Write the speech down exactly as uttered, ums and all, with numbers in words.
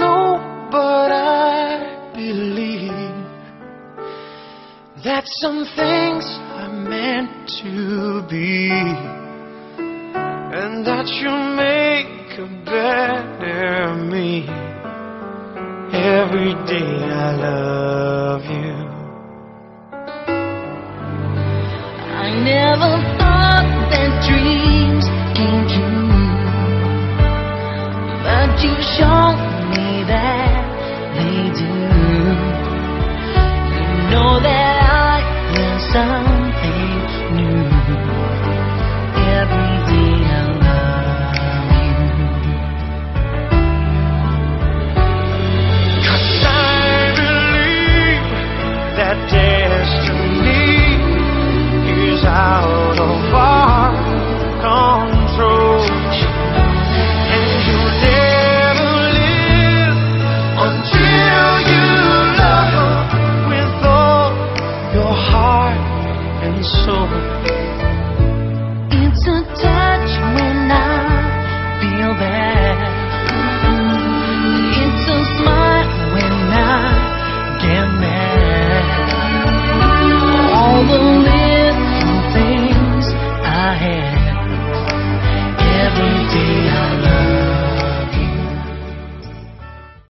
know, but I believe that some things are meant to be, and that you'll make a better me. Every day I love you. I never thought that dreams came true, but you showed me that they do. You know that I learned something new. Every day I love you. 'Cause I believe that destiny is out of our control, and you'll never live until you love with all your heart and soul. It's a touch when I feel bad.